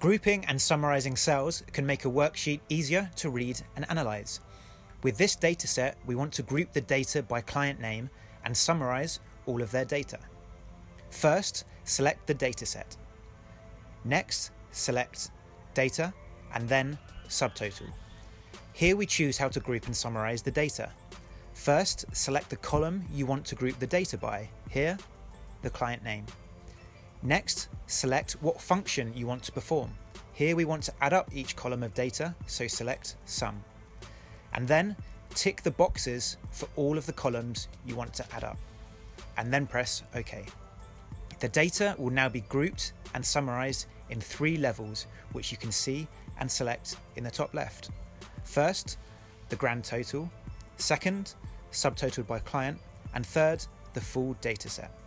Grouping and summarising cells can make a worksheet easier to read and analyse. With this dataset, we want to group the data by client name and summarise all of their data. First, select the dataset. Next, select Data and then Subtotal. Here we choose how to group and summarise the data. First, select the column you want to group the data by. Here, the client name. Next, select what function you want to perform. Here we want to add up each column of data, so select Sum. And then tick the boxes for all of the columns you want to add up, and then press OK. The data will now be grouped and summarised in 3 levels, which you can see and select in the top left. First, the grand total. Second, subtotal by client. And third, the full dataset.